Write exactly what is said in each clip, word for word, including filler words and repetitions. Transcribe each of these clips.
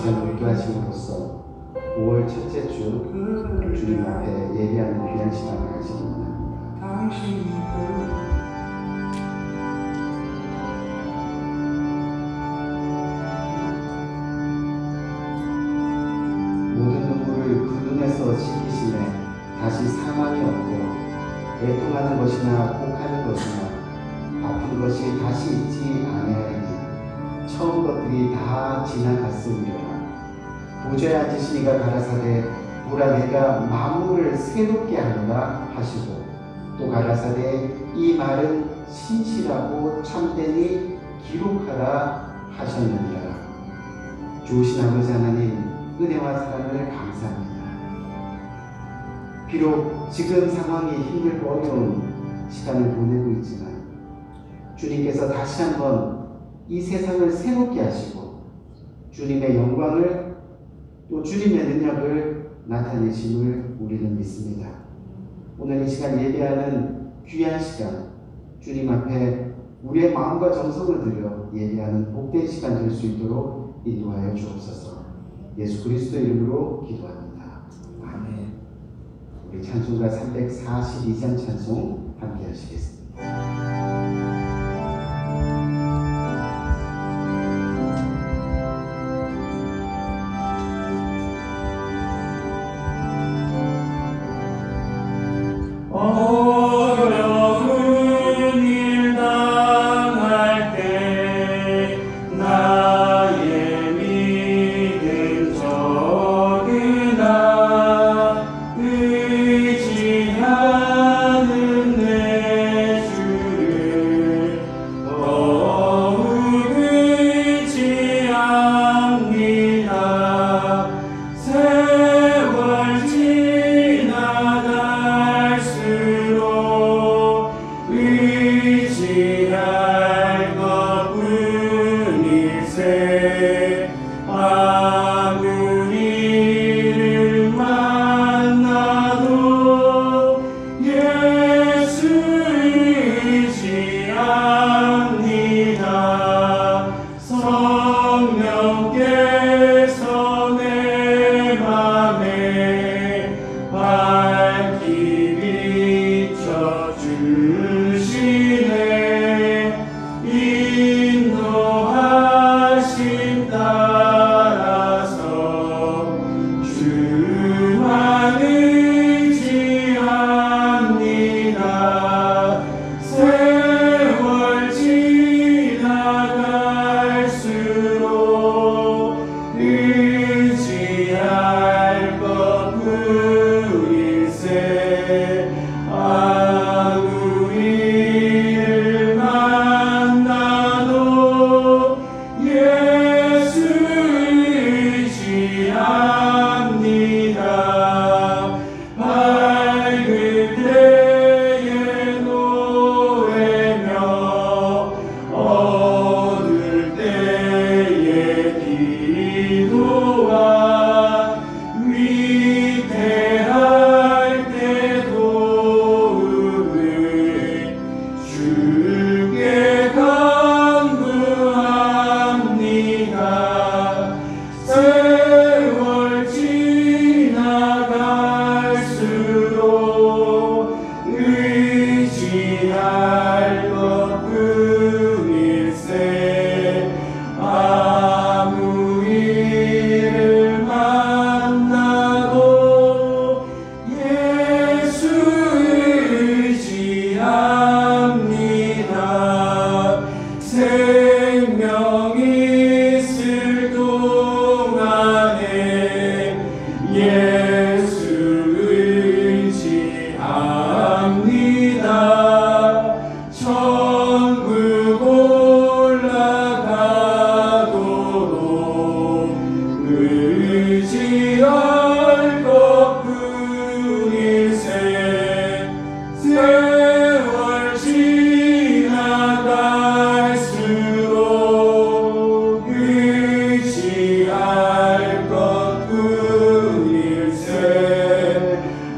시간을 있게 하심으로써 오월 첫째 주 주님 앞에 예배하는 귀한 시간을 가지기 원합니다. 모든 눈물을 그 눈에서 씻기심에 다시 사망이 없고 애통하는 것이나 곡하는 것이나 아픈 것이 다시 있지 아니하리니 처음 것들이 다 지나갔으리라. 보좌에 앉으시니가 가라사대 보라 내가 만물을 새롭게 하리라 하시고 또 가라사대 이 말은 신실하고 참되니 기록하라 하셨느니라. 좋으신 아버지 하나님, 은혜와 사랑을 감사합니다. 비록 지금 상황이 힘들고 어려운 시간을 보내고 있지만 주님께서 다시 한번 이 세상을 새롭게 하시고 주님의 영광을 또 주님의 능력을 나타내심을 우리는 믿습니다. 오늘 이 시간 예배하는 귀한 시간, 주님 앞에 우리의 마음과 정성을 들여 예배하는 복된 시간 될 수 있도록 인도하여 주옵소서. 예수 그리스도의 이름으로 기도합니다. 아멘. 우리 찬송가 삼백사십이 장 찬송 함께 하시겠습니다.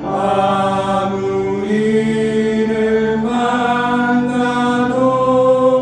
아무리를 만나도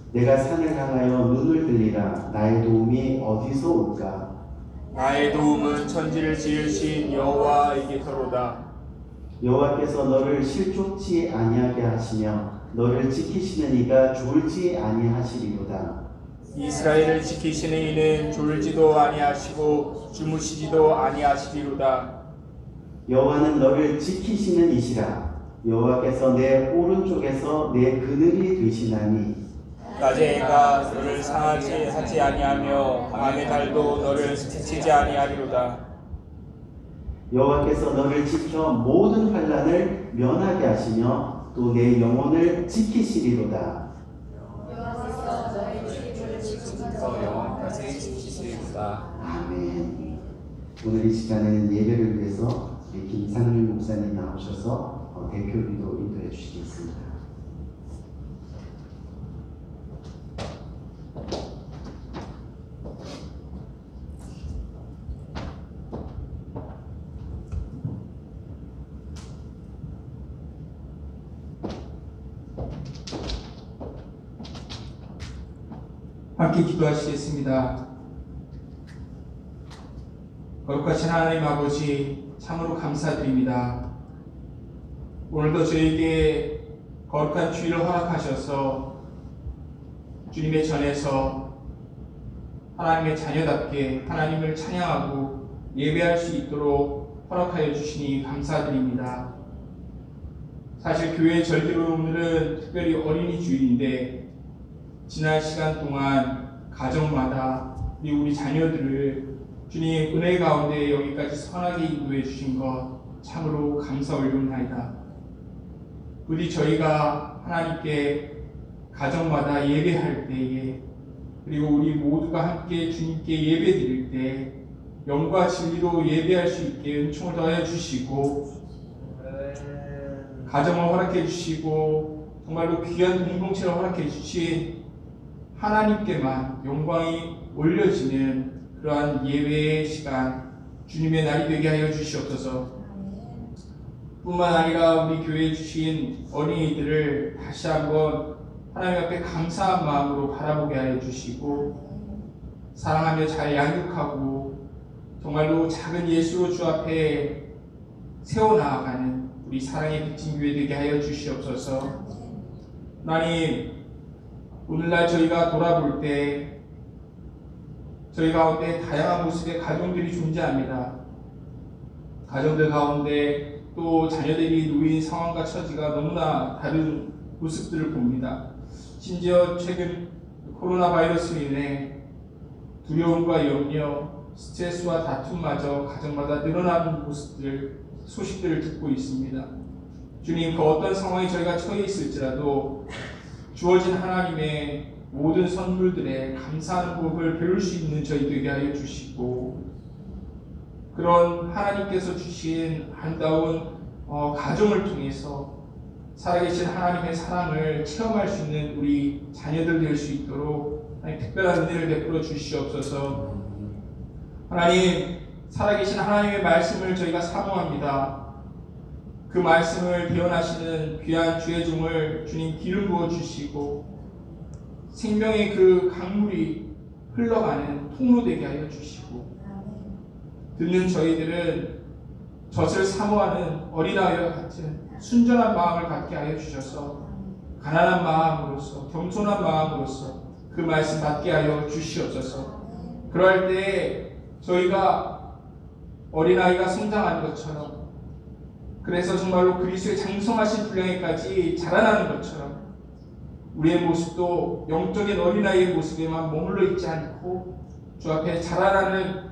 내가 산을 향하여 눈을 들리라. 나의 도움이 어디서 올까? 나의 도움은 천지를 지으신 여호와에게서로다. 여호와께서 너를 실족치 아니하게 하시며 너를 지키시는 이가 졸지 아니하시리로다. 이스라엘을 지키시는 이는 졸지도 아니하시고 주무시지도 아니하시리로다. 여호와는 너를 지키시는 이시라. 여호와께서 내 오른쪽에서 내 그늘이 되시나니 낮의 해가 너를 상하지 하지 아니하며 밤의 달도 너를 스치지 아니하리로다. 여호와께서 너를 지켜 모든 환난을 면하게 하시며 또 내 영혼을 지키시리로다. 여호와께서 너의 주를 지키셔서 영원까지 지키시리로다. 아멘. 오늘 이 시간에는 예배를 위해서 우리 김상률 목사님 나오셔서 대표기도 인도해 주시겠습니다. 함께 기도하시겠습니다. 거룩하신 하나님 아버지, 참으로 감사드립니다. 오늘도 저에게 거룩한 주일을 허락하셔서 주님의 전에서 하나님의 자녀답게 하나님을 찬양하고 예배할 수 있도록 허락하여 주시니 감사드립니다. 사실 교회 절기로 오늘은 특별히 어린이 주일인데 지난 시간 동안 가정마다 우리, 우리 자녀들을 주님 은혜 가운데 여기까지 선하게 인도해 주신 것 참으로 감사 올려옵나이다. 부디 저희가 하나님께 가정마다 예배할 때에 그리고 우리 모두가 함께 주님께 예배 드릴 때 영과 진리로 예배할 수 있게 은총을 더하여 주시고 가정을 허락해 주시고 정말로 귀한 공동체를 허락해 주신 하나님께만 영광이 올려지는 그러한 예배의 시간 주님의 날이 되게 하여 주시옵소서. 뿐만 아니라 우리 교회에 주신 어린이들을 다시 한번 하나님 앞에 감사한 마음으로 바라보게 하여 주시고 사랑하며 잘 양육하고 정말로 작은 예수로 주 앞에 세워나가는 우리 사랑의 빅진교회 되게 하여 주시옵소서. 하나님, 오늘날 저희가 돌아볼 때 저희 가운데 다양한 모습의 가정들이 존재합니다. 가정들 가운데 또 자녀들이 놓인 상황과 처지가 너무나 다른 모습들을 봅니다. 심지어 최근 코로나 바이러스로 인해 두려움과 염려, 스트레스와 다툼마저 가정마다 늘어나는 모습들, 소식들을 듣고 있습니다. 주님, 그 어떤 상황에 저희가 처해 있을지라도 주어진 하나님의 모든 선물들에 감사하는 법을 배울 수 있는 저희 되게 하여 주시고 그런 하나님께서 주신 아름다운 어, 가정을 통해서 살아계신 하나님의 사랑을 체험할 수 있는 우리 자녀들 될 수 있도록 하나님 특별한 은혜를 베풀어 주시옵소서. 하나님, 살아계신 하나님의 말씀을 저희가 사모합니다. 그 말씀을 대언하시는 귀한 주의 종을 주님 기름 부어 주시고 생명의 그 강물이 흘러가는 통로 되게 하여 주시고 듣는 저희들은 젖을 사모하는 어린아이와 같은 순전한 마음을 갖게 하여 주셔서 가난한 마음으로서 겸손한 마음으로서 그 말씀 받게 하여 주시옵소서. 그럴 때 저희가 어린아이가 성장하는 것처럼 그래서 정말로 그리스도의 장성하신 분량에까지 자라나는 것처럼 우리의 모습도 영적인 어린아이의 모습에만 머물러 있지 않고 주 앞에 자라나는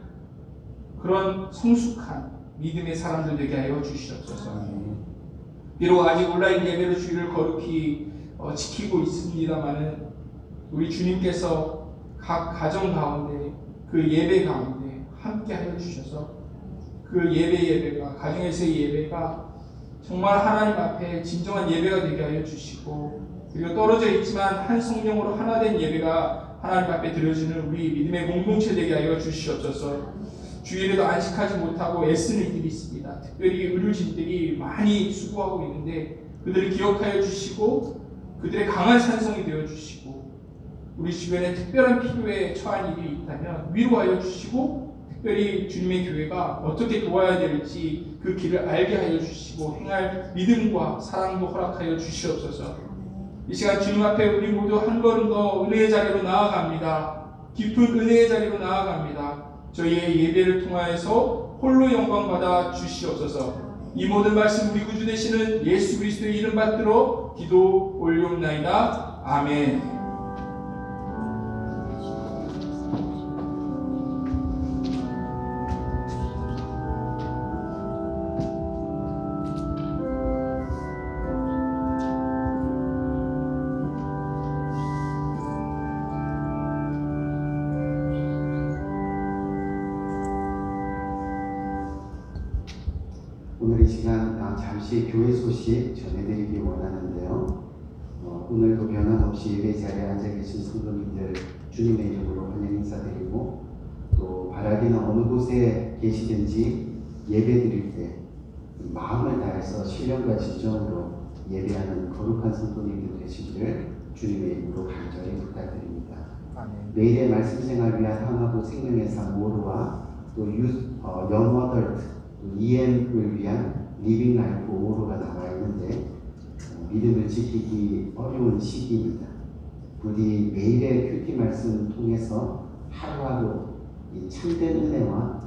그런 성숙한 믿음의 사람들 되게 하여 주시옵소서. 비록 아직 온라인 예배로 주일을 거룩히 어, 지키고 있습니다마는 우리 주님께서 각 가정 가운데 그 예배 가운데 함께 하여 주셔서 그 예배 예배가 가정에서의 예배가 정말 하나님 앞에 진정한 예배가 되게 하여 주시고 그리고 떨어져 있지만 한 성령으로 하나 된 예배가 하나님 앞에 드려지는 우리 믿음의 공동체 되게 하여 주시옵소서. 주일에도 안식하지 못하고 애쓰는 이들이 있습니다. 특별히 의료진들이 많이 수고하고 있는데 그들을 기억하여 주시고 그들의 강한 산성이 되어 주시고 우리 주변에 특별한 필요에 처한 일이 있다면 위로하여 주시고 특별히 주님의 교회가 어떻게 도와야 될지 그 길을 알게 하여 주시고 행할 믿음과 사랑도 허락하여 주시옵소서. 이 시간 주님 앞에 우리 모두 한 걸음 더 은혜의 자리로 나아갑니다. 깊은 은혜의 자리로 나아갑니다. 저희의 예배를 통하여서 홀로 영광 받아 주시옵소서. 이 모든 말씀 우리 구주 되시는 예수 그리스도의 이름 받들어 기도 올리옵나이다. 아멘. 오늘 이 시간 잠시 교회 소식 전해드리기 원하는데요. 어, 오늘도 변함없이 예배 자리에 앉아 계신 성도님들 주님의 이름으로 환영 인사드리고, 또 바라기는 어느 곳에 계시든지 예배 드릴 때 마음을 다해서 신령과 진정으로 예배하는 거룩한 성도님들 되시기를 주님의 이름으로 간절히 부탁드립니다. 아멘. 매일의 말씀 생활 위한 하나보 생명의 삶 오로와 또 유, 어, 영어덜트 이엠을 위한 리빙 라이프 오로가 나와 있는데, 어, 믿음을 지키기 어려운 시기입니다. 부디 매일의 큐티 말씀 통해서 하루하루 이 참된 은혜와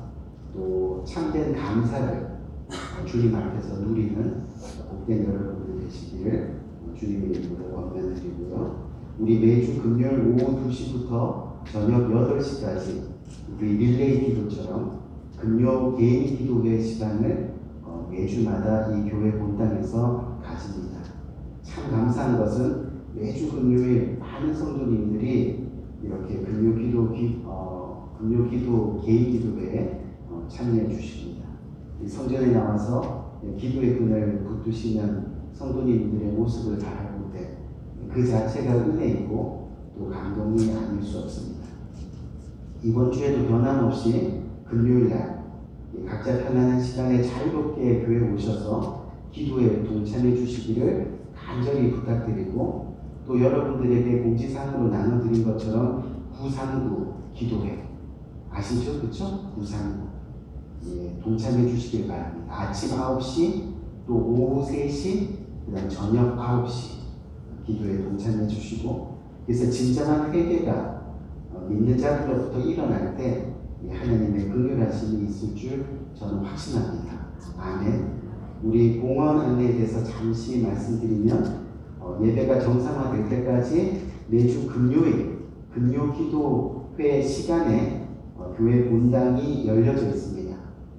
또 참된 감사를 주님 앞에서 누리는 복된 여러분들 되시기를 주님의 이름으로 권면드리고요. 우리 매주 금요일 오후 두 시부터 저녁 여덟 시까지 우리 릴레이 기도처럼 금요 개인 기도회 시간을 어, 매주마다 이 교회 본당에서 가집니다. 참 감사한 것은 매주 금요일 많은 성도님들이 이렇게 금요 기도 기, 어, 금요 기도 개인 기도회에 어, 참여해 주십니다. 이 성전에 나와서 기도의 끈을 붙드시는 성도님들의 모습을 바라볼 때 그 자체가 은혜이고 또 감동이 아닐 수 없습니다. 이번 주에도 변함없이 금요일날 각자 편안한 시간에 자유롭게 교회에 오셔서 기도에 동참해 주시기를 간절히 부탁드리고, 또 여러분들에게 공지사항으로 나눠드린 것처럼 구상구 기도회 아시죠? 그렇죠? 구상구 예, 동참해 주시길 바랍니다. 아침 아홉 시, 또 오후 세 시, 그 다음 저녁 아홉 시 기도에 동참해 주시고, 그래서 진정한 회개가 믿는 자들로부터 일어날 때 하나님의 긍휼하심이 있을 줄 저는 확신합니다. 아멘. 우리 공원 안내에 대해서 잠시 말씀드리면, 어, 예배가 정상화될 때까지 매주 금요일 금요 기도회 시간에 어, 교회 본당이 열려져 있습니다.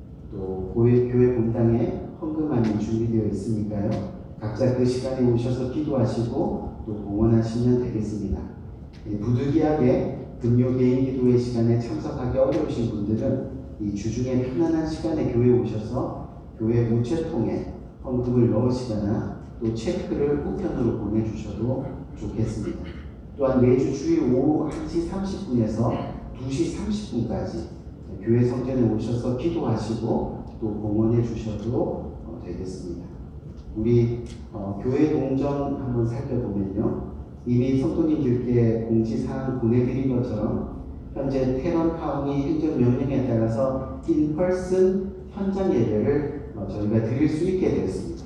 또 교회, 교회 본당에 헌금함이 준비되어 있으니까요. 각자 그 시간에 오셔서 기도하시고 또 공헌하시면 되겠습니다. 예, 부득이하게 금요 개인 기도회 시간에 참석하기 어려우신 분들은 이 주중에 편안한 시간에 교회에 오셔서 교회 우체통에 헌금을 넣으시거나 또 체크를 우편으로 보내주셔도 좋겠습니다. 또한 매주 주일 오후 한 시 삼십 분에서 두 시 삼십 분까지 교회 성전에 오셔서 기도하시고 또 공헌해 주셔도 되겠습니다. 우리 어, 교회 동정 한번 살펴보면요, 이미 성도님들께 공지사항 보내드린 것처럼 현재 테런 카운티 행정명령에 따라서 인펄슨 현장 예배를 어, 저희가 드릴 수 있게 되었습니다.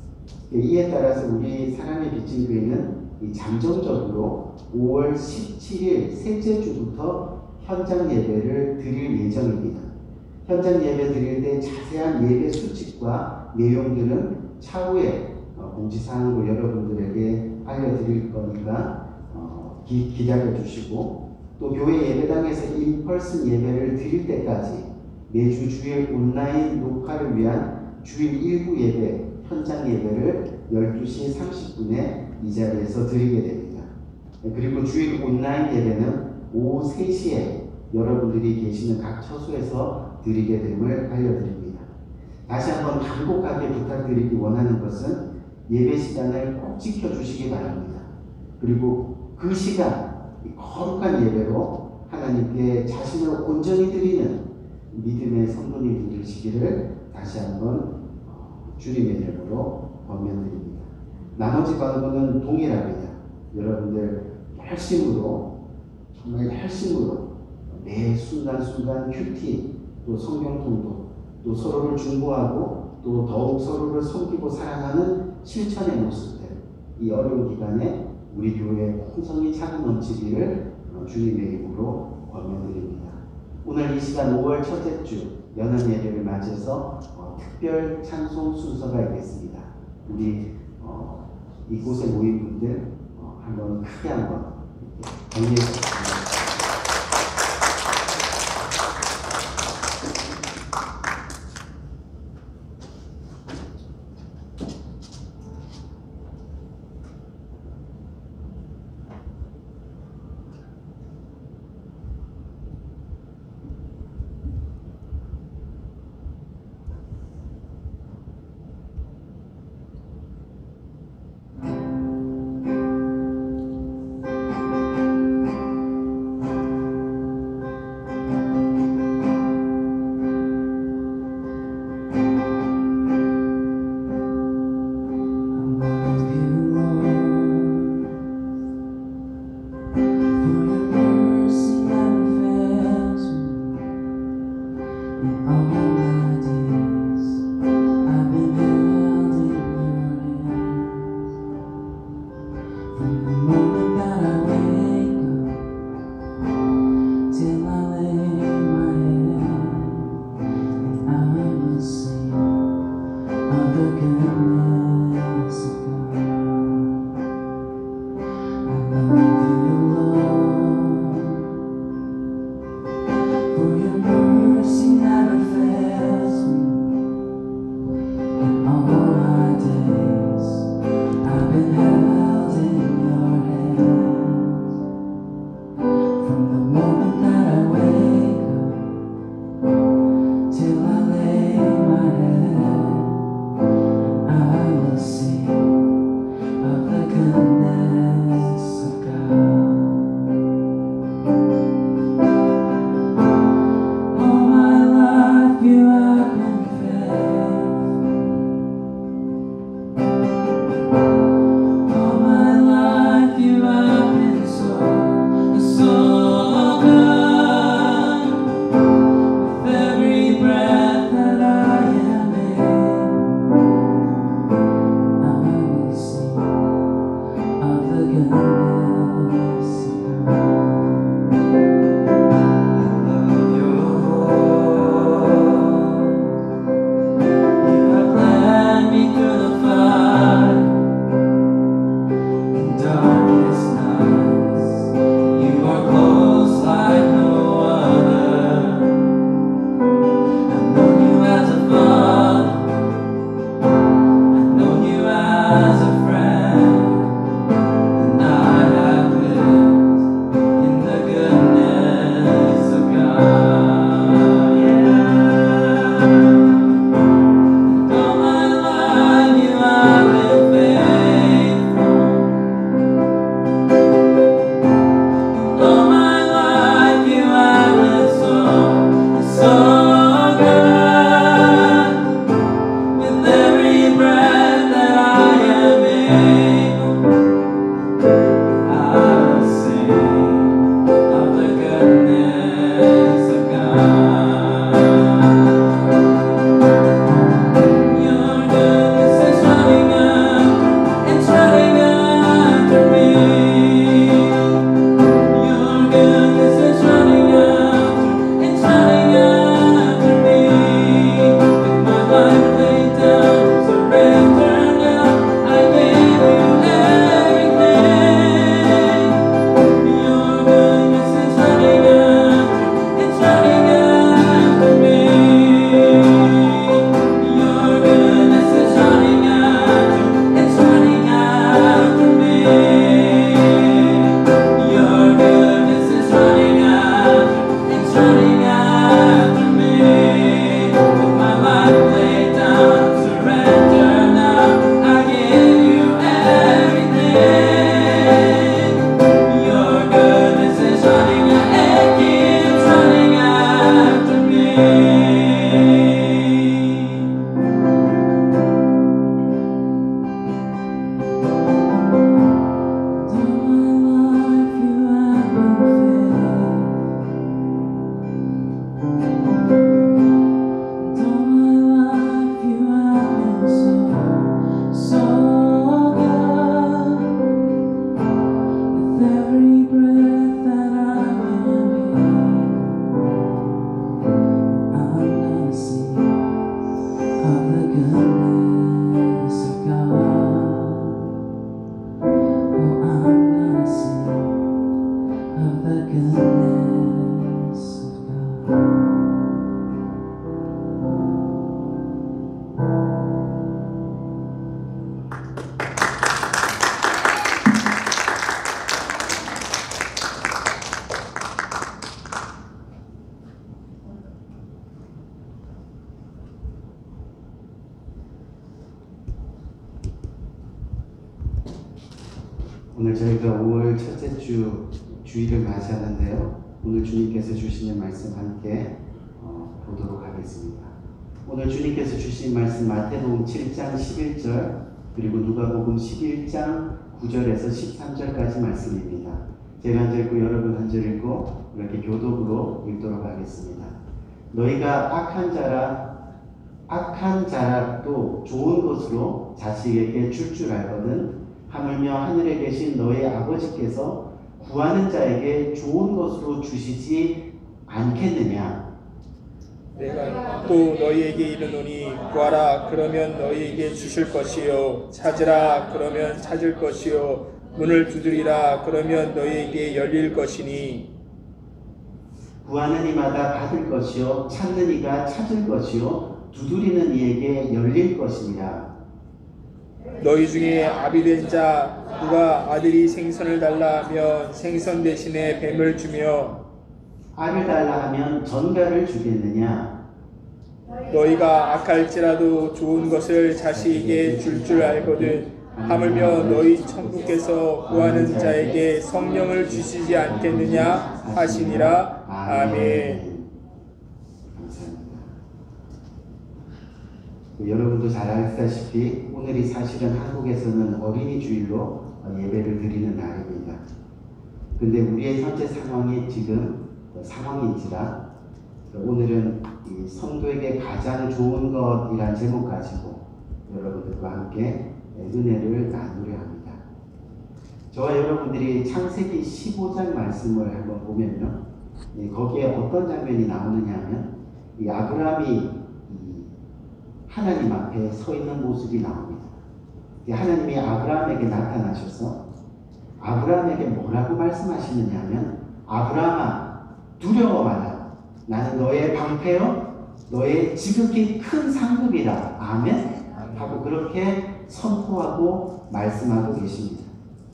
이에 따라서 우리 사랑의 빛인 교회는 이 잠정적으로 오월 십칠일 셋째 주부터 현장 예배를 드릴 예정입니다. 현장 예배 드릴 때 자세한 예배 수칙과 내용들은 차후에 어, 공지사항으로 여러분들에게 알려드릴 거니까 어, 기, 기다려 주시고, 또 교회 예배당에서 인펄슨 예배를 드릴 때까지 매주 주일 온라인 녹화를 위한 주일 일부 예배 현장 예배를 열두 시 삼십 분에 이 자리에서 드리게 됩니다. 그리고 주일 온라인 예배는 오후 세 시에 여러분들이 계시는 각 처소에서 드리게 됨을 알려드립니다. 다시 한번 간곡하게 부탁드리기 원하는 것은 예배 시간을 꼭 지켜주시기 바랍니다. 그리고 그 시간, 거룩한 예배로 하나님께 자신을 온전히 드리는 믿음의 성도님들 되시기를 다시 한번 주님의 이름으로 권면드립니다. 나머지 광고는 동일합니다. 여러분들 열심으로 정말 열심으로 매 순간순간 큐티, 또 성경 통독, 또 서로를 중보하고 또 더욱 서로를 섬기고 사랑하는 실천의 모습들, 이 어려운 기간에 우리 교회의 풍성이 차고 넘치기를 주님의 이름으로 권면드립니다. 오늘 이 시간 오월 첫째 주 연합 예배를 맞이해서 어, 특별 찬송 순서가 있겠습니다. 우리 어, 이곳에 모인 분들 어, 한번 크게 한번 경례해주시기 All my days I've been held in your hand. 오늘 저희가 오월 첫째 주 주일을 맞이하는데요. 오늘 주님께서 주시는 말씀 함께 어, 보도록 하겠습니다. 오늘 주님께서 주신 말씀 마태복음 칠 장 십일 절 그리고 누가복음 십일 장 구 절에서 십삼 절까지 말씀입니다. 제가 한 절 읽고 여러분 한 절 읽고 이렇게 교독으로 읽도록 하겠습니다. 너희가 악한 자라 악한 자라도 좋은 것으로 자식에게 줄 줄 알거든 하물며 하늘에 계신 너희 아버지께서 구하는 자에게 좋은 것으로 주시지 않겠느냐. 내가 또 너희에게 이르노니 구하라 그러면 너희에게 주실 것이요 찾으라 그러면 찾을 것이요 문을 두드리라 그러면 너희에게 열릴 것이니 구하는 이마다 받을 것이요 찾는 이가 찾을 것이요 두드리는 이에게 열릴 것이니라. 너희 중에 아비된 자 누가 아들이 생선을 달라 하면 생선 대신에 뱀을 주며 알을 달라 하면 전갈을 주겠느냐. 너희가 악할지라도 좋은 것을 자식에게 줄 줄 알거든 하물며 너희 천국께서 구하는 자에게 성령을 주시지 않겠느냐 하시니라. 아멘. 감사합니다. 여러분도 잘 아시다시피 오늘이 사실은 한국에서는 어린이 주일로 예배를 드리는 날입니다. 근데 우리의 현재 상황이 지금 상황인지라 오늘은 이 성도에게 가장 좋은 것이란 제목 가지고 여러분들과 함께 은혜를 나누려 합니다. 저와 여러분들이 창세기 십오 장 말씀을 한번 보면요, 거기에 어떤 장면이 나오느냐 하면 이 아브라함이 하나님 앞에 서 있는 모습이 나옵니다. 하나님이 아브라함에게 나타나셔서 아브라함에게 뭐라고 말씀하시느냐 하면 아브라함아 두려워 말라. 나는 너의 방패요 너의 지극히 큰 상급이라. 아멘. 하고 그렇게 선포하고 말씀하고 계십니다.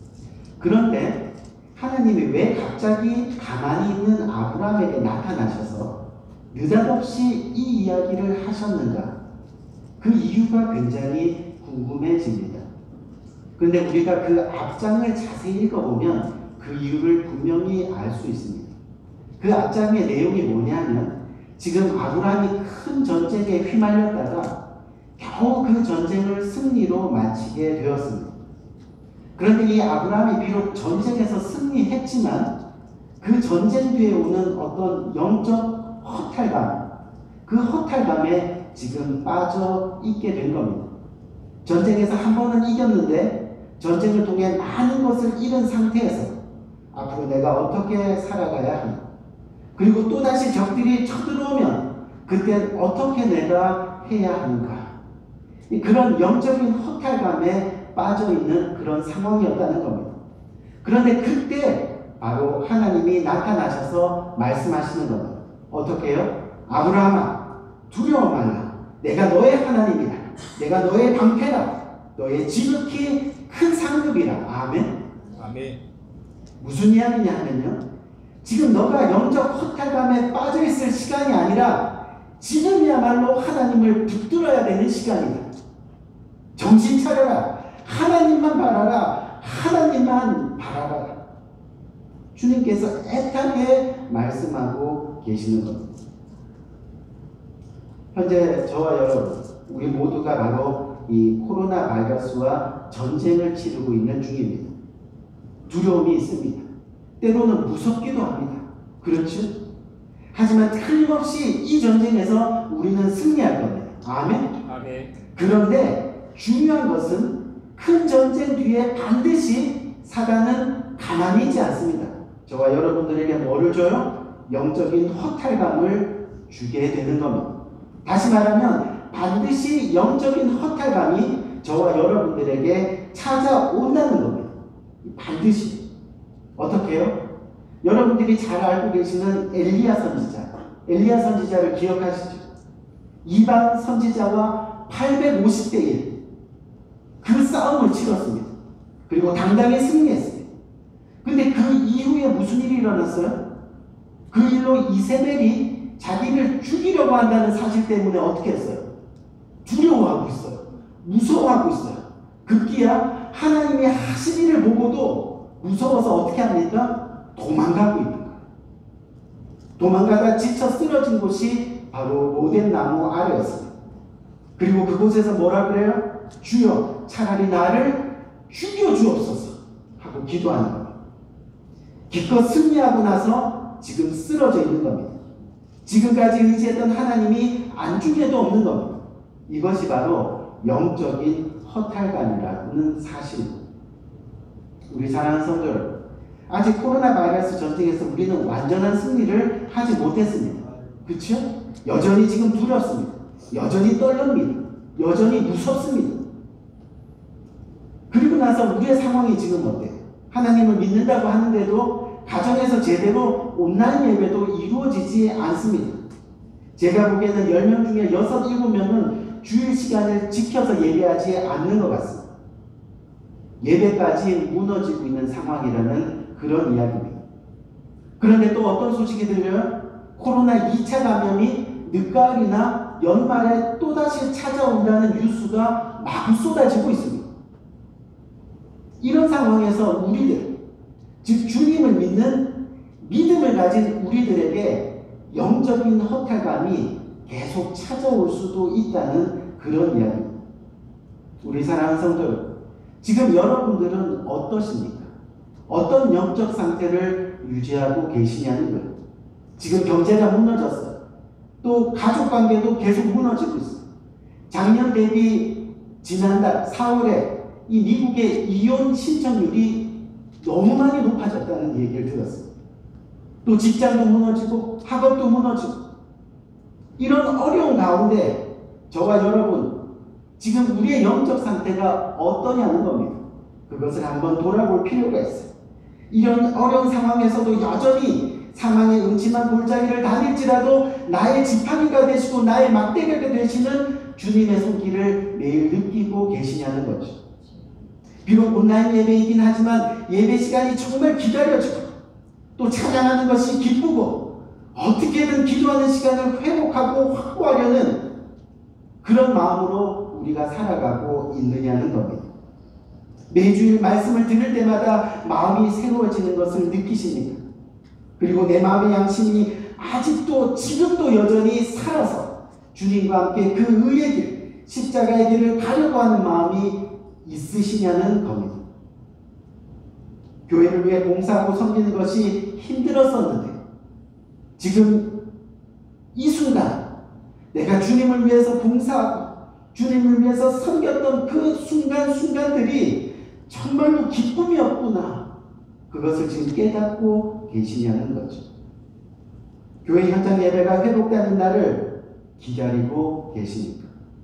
그런데 하나님이 왜 갑자기 가만히 있는 아브라함에게 나타나셔서 느닷없이 이 이야기를 하셨는가? 그 이유가 굉장히 궁금해집니다. 그런데 우리가 그 앞장을 자세히 읽어보면 그 이유를 분명히 알 수 있습니다. 그 앞장의 내용이 뭐냐면 지금 아브라함이 큰 전쟁에 휘말렸다가 겨우 그 전쟁을 승리로 마치게 되었습니다. 그런데 이 아브라함이 비록 전쟁에서 승리했지만 그 전쟁 뒤에 오는 어떤 영적 허탈감, 그 허탈감에 지금 빠져 있게 된 겁니다. 전쟁에서 한 번은 이겼는데 전쟁을 통해 많은 것을 잃은 상태에서 앞으로 내가 어떻게 살아가야 하나, 그리고 또다시 적들이 쳐들어오면 그땐 어떻게 내가 해야 하는가, 그런 영적인 허탈감에 빠져있는 그런 상황이었다는 겁니다. 그런데 그때 바로 하나님이 나타나셔서 말씀하시는 겁니다. 어떻게 해요? 아브라함아 두려워 말라. 내가 너의 하나님이라. 내가 너의 방패라. 너의 지극히 큰 상급이라. 아멘. 아멘. 무슨 이야기냐 하면요, 지금 너가 영적 허탈감에 빠져있을 시간이 아니라 지금이야말로 하나님을 붙들어야 되는 시간이다. 정신 차려라. 하나님만 바라라. 하나님만 바라라. 주님께서 애타게 말씀하고 계시는 겁니다. 현재 저와 여러분, 우리 모두가 바로 이 코로나 바이러스와 전쟁을 치르고 있는 중입니다. 두려움이 있습니다. 때로는 무섭기도 합니다. 그렇죠? 하지만 틀림없이 이 전쟁에서 우리는 승리할 겁니다. 아멘? 아멘. 그런데 중요한 것은 큰 전쟁 뒤에 반드시 사단은 가만히 있지 않습니다. 저와 여러분들에게 뭐를 줘요? 영적인 허탈감을 주게 되는 겁니다. 다시 말하면 반드시 영적인 허탈감이 저와 여러분들에게 찾아온다는 겁니다. 반드시. 어떻게 해요? 여러분들이 잘 알고 계시는 엘리야 선지자, 엘리야 선지자를 기억하시죠? 이방 선지자와 팔백오십 대 일 그 싸움을 치렀습니다. 그리고 당당히 승리했습니다. 근데 그 이후에 무슨 일이 일어났어요? 그 일로 이세벨이 자기를 죽이려고 한다는 사실 때문에 어떻게 했어요? 두려워하고 있어요. 무서워하고 있어요. 급기야 하나님이 하신 일을 보고도 무서워서 어떻게 합니까? 도망가고 있는 거예요. 도망가다 지쳐 쓰러진 곳이 바로 로뎀 나무 아래였습니다. 그리고 그곳에서 뭐라 그래요? 주여 차라리 나를 죽여주옵소서 하고 기도하는 겁니다. 기껏 승리하고 나서 지금 쓰러져 있는 겁니다. 지금까지 의지했던 하나님이 안중에도 없는 겁니다. 이것이 바로 영적인 허탈감이라는 사실입니다. 우리 사랑하는 성도 여러분, 아직 코로나 바이러스 전쟁에서 우리는 완전한 승리를 하지 못했습니다. 그렇죠? 여전히 지금 두렵습니다. 여전히 떨립니다. 여전히 무섭습니다. 그리고 나서 우리의 상황이 지금 어때요? 하나님을 믿는다고 하는데도 가정에서 제대로 온라인 예배도 이루어지지 않습니다. 제가 보기에는 열 명 중에 여섯, 일곱 명은 주일 시간을 지켜서 예배하지 않는 것 같습니다. 예배까지 무너지고 있는 상황이라는 그런 이야기입니다. 그런데 또 어떤 소식이 들려요? 코로나 이 차 감염이 늦가을이나 연말에 또다시 찾아온다는 뉴스가 마구 쏟아지고 있습니다. 이런 상황에서 우리들, 즉 주님을 믿는 믿음을 가진 우리들에게 영적인 허탈감이 계속 찾아올 수도 있다는 그런 이야기입니다. 우리 사랑하는 성도 여러분, 지금 여러분들은 어떠십니까? 어떤 영적 상태를 유지하고 계시냐는 거예요. 지금 경제가 무너졌어요. 또 가족관계도 계속 무너지고 있어요. 작년 대비 지난달 사월에 이 미국의 이혼 신청률이 너무 많이 높아졌다는 얘기를 들었어요. 또 직장도 무너지고 학업도 무너지고 이런 어려운 가운데 저와 여러분 지금 우리의 영적 상태가 어떠냐는 겁니다. 그것을 한번 돌아볼 필요가 있어요. 이런 어려운 상황에서도 여전히 사망의 음침한 골짜기를 다닐지라도 나의 지팡이가 되시고 나의 막대기가 되시는 주님의 손길을 매일 느끼고 계시냐는 거죠. 비록 온라인 예배이긴 하지만 예배 시간이 정말 기다려지고 또 찬양하는 것이 기쁘고 어떻게든 기도하는 시간을 회복하고 확보하려는 그런 마음으로 우리가 살아가고 있느냐는 겁니다. 매주일 말씀을 들을 때마다 마음이 새로워지는 것을 느끼십니까? 그리고 내 마음의 양심이 아직도 지금도 여전히 살아서 주님과 함께 그 의의 길, 십자가의 길을 가려고 하는 마음이 있으시냐는 겁니다. 교회를 위해 봉사하고 섬기는 것이 힘들었었는데 지금 이 순간 내가 주님을 위해서 봉사하고 주님을 위해서 섬겼던 그 순간순간들이 정말로 기쁨이었구나. 그것을 지금 깨닫고 계시냐는 거죠. 교회 현장 예배가 회복되는 날을 기다리고 계십니까?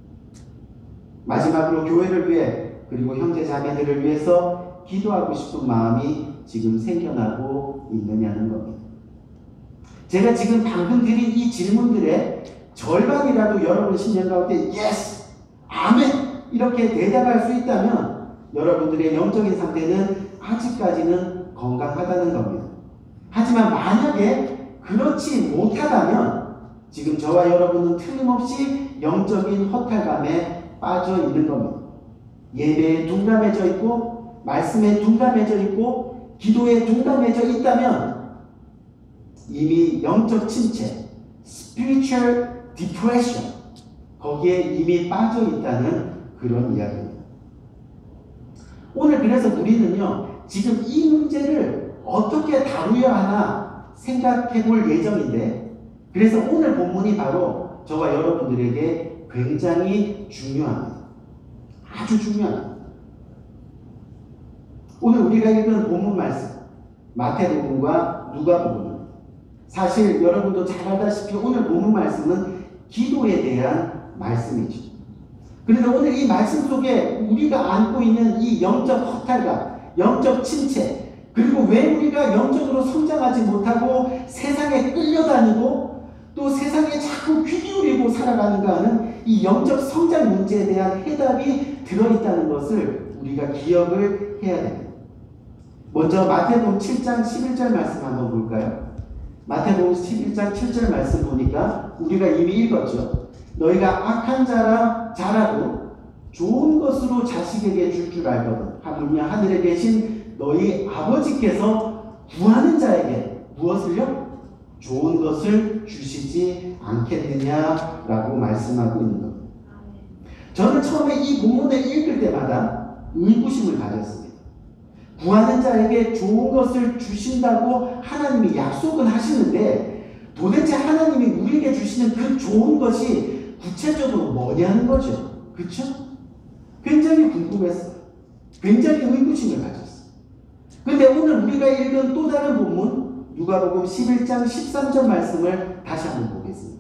마지막으로 교회를 위해 그리고 형제 자매들을 위해서 기도하고 싶은 마음이 지금 생겨나고 있느냐는 겁니다. 제가 지금 방금 드린 이 질문들의 절반이라도 여러분 심령 가운데 예스! 아멘! 이렇게 대답할 수 있다면 여러분들의 영적인 상태는 아직까지는 건강하다는 겁니다. 하지만 만약에 그렇지 못하다면 지금 저와 여러분은 틀림없이 영적인 허탈감에 빠져 있는 겁니다. 예배에 둔감해져 있고 말씀에 둔감해져 있고 기도에 둔감해져 있다면 이미 영적 침체, spiritual depression 거기에 이미 빠져 있다는 그런 이야기입니다. 오늘 그래서 우리는요 지금 이 문제를 어떻게 다루어야 하나 생각해 볼 예정인데 그래서 오늘 본문이 바로 저와 여러분들에게 굉장히 중요합니다. 아주 중요합니다. 오늘 우리가 읽은 본문 말씀 마태복음과 누가복음은 사실 여러분도 잘 알다시피 오늘 본문 말씀은 기도에 대한 말씀이죠. 그런데 오늘 이 말씀 속에 우리가 안고 있는 이 영적 허탈감, 영적 침체, 그리고 왜 우리가 영적으로 성장하지 못하고 세상에 끌려다니고 또 세상에 자꾸 귀 기울이고 살아가는가 하는 이 영적 성장 문제에 대한 해답이 들어있다는 것을 우리가 기억을 해야 됩니다. 먼저 마태복음 칠 장 십일 절 말씀 한번 볼까요? 마태복음 십일 장 칠 절 말씀 보니까 우리가 이미 읽었죠. 너희가 악한 자라 자라도 좋은 것으로 자식에게 줄 줄 알거든. 하물며 하늘에 계신 너희 아버지께서 구하는 자에게 무엇을요? 좋은 것을 주시지 않겠느냐라고 말씀하고 있는 겁니다. 저는 처음에 이 본문을 읽을 때마다 의구심을 가졌습니다. 구하는 자에게 좋은 것을 주신다고 하나님이 약속은 하시는데 도대체 하나님이 우리에게 주시는 그 좋은 것이 구체적으로 뭐냐는 거죠. 그렇죠? 굉장히 궁금했어요. 굉장히 의구심을 가졌어요. 근데 오늘 우리가 읽은 또 다른 본문 누가복음 십일 장 십삼 절 말씀을 다시 한번 보겠습니다.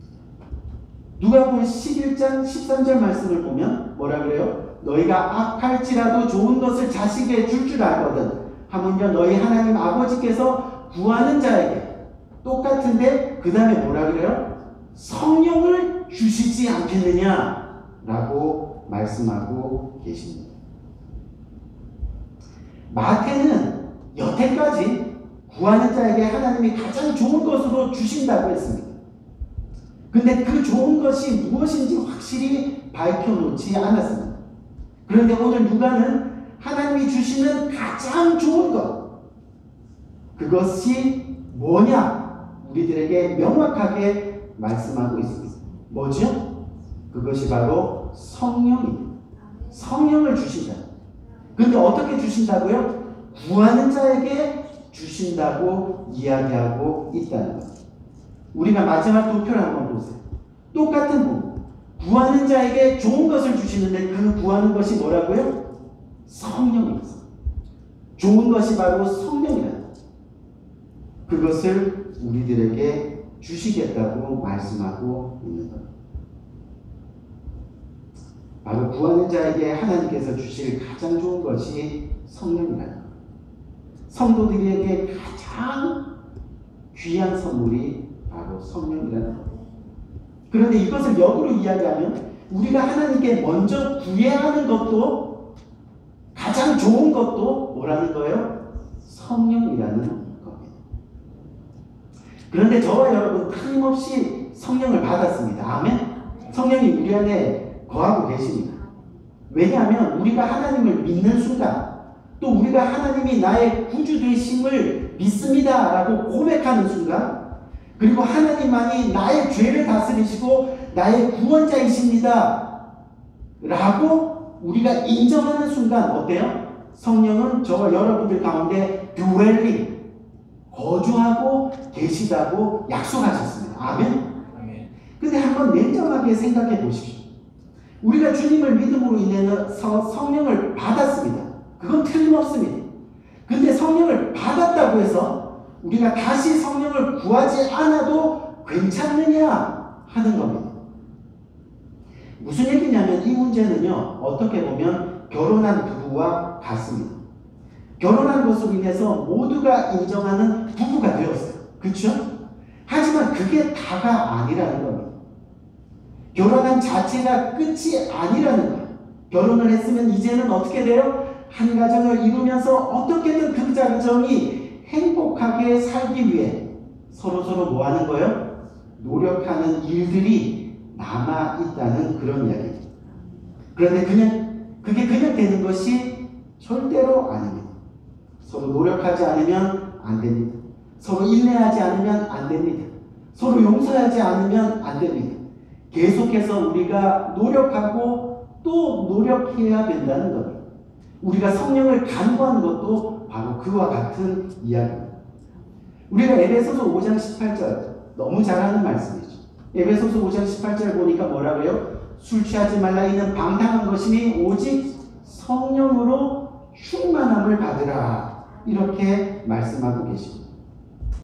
누가복음 십일 장 십삼 절 말씀을 보면 뭐라 그래요? 너희가 악할지라도 좋은 것을 자식에게 줄 줄 알거든 하물며 너희 하나님 아버지께서 구하는 자에게 똑같은데 그 다음에 뭐라 그래요? 성령을 주시지 않겠느냐 라고 말씀하고 계십니다. 마태는 여태까지 구하는 자에게 하나님이 가장 좋은 것으로 주신다고 했습니다. 근데 그 좋은 것이 무엇인지 확실히 밝혀놓지 않았습니다. 그런데 오늘 누가는 하나님이 주시는 가장 좋은 것, 그것이 뭐냐 우리들에게 명확하게 말씀하고 있습니다. 뭐죠? 그것이 바로 성령입니다. 성령을 주신다. 근데 어떻게 주신다고요? 구하는 자에게 주신다고 이야기하고 있다는 것. 우리가 마지막 도표를 한번 보세요. 똑같은 부분. 구하는 자에게 좋은 것을 주시는데 그 구하는 것이 뭐라고요? 성령입니다. 좋은 것이 바로 성령이다. 그것을 우리들에게 주시겠다고 말씀하고 있는 것. 바로 구하는 자에게 하나님께서 주실 가장 좋은 것이 성령이라는 것. 성도들에게 가장 귀한 선물이 바로 성령이라는 것. 그런데 이것을 역으로 이야기하면 우리가 하나님께 먼저 구해야 하는 것도 가장 좋은 것도 뭐라는 거예요? 성령이라는 겁니다. 그런데 저와 여러분 틀림없이 성령을 받았습니다. 아멘? 성령이 우리 안에 거하고 계십니다. 왜냐하면 우리가 하나님을 믿는 순간 또 우리가 하나님이 나의 구주 되심을 믿습니다 라고 고백하는 순간 그리고 하나님만이 나의 죄를 다스리시고 나의 구원자이십니다 라고 우리가 인정하는 순간 어때요? 성령은 저와 여러분들 가운데 dwelling 거주하고 계시다고 약속하셨습니다. 아멘? 근데 한번 냉정하게 생각해 보십시오. 우리가 주님을 믿음으로 인해서 성령을 받았습니다. 그건 틀림없습니다. 근데 성령을 받았다고 해서 우리가 다시 성령을 구하지 않아도 괜찮느냐 하는 겁니다. 무슨 얘기냐면 이 문제는요 어떻게 보면 결혼한 부부와 같습니다. 결혼한 것으로 인해서 모두가 인정하는 부부가 되었어요. 그렇죠? 하지만 그게 다가 아니라는 겁니다. 결혼한 자체가 끝이 아니라는 거예요. 결혼을 했으면 이제는 어떻게 돼요? 한 가정을 이루면서 어떻게든 그 가정이 행복하게 살기 위해 서로서로 뭐 하는 거예요? 노력하는 일들이 남아있다는 그런 이야기입니다. 그런데 그냥 그게 그냥 되는 것이 절대로 아닙니다. 서로 노력하지 않으면 안 됩니다. 서로 인내하지 않으면 안 됩니다. 서로 용서하지 않으면 안 됩니다. 계속해서 우리가 노력하고 또 노력해야 된다는 겁니다. 우리가 성령을 간구하는 것도 바로 그와 같은 이야기입니다. 우리가 에베소서 오 장 십팔 절 너무 잘 아는 말씀이죠. 에베소서 오 장 십팔 절 보니까 뭐라고요? 술 취하지 말라 이는 방탕한 것이니 오직 성령으로 충만함을 받으라 이렇게 말씀하고 계십니다.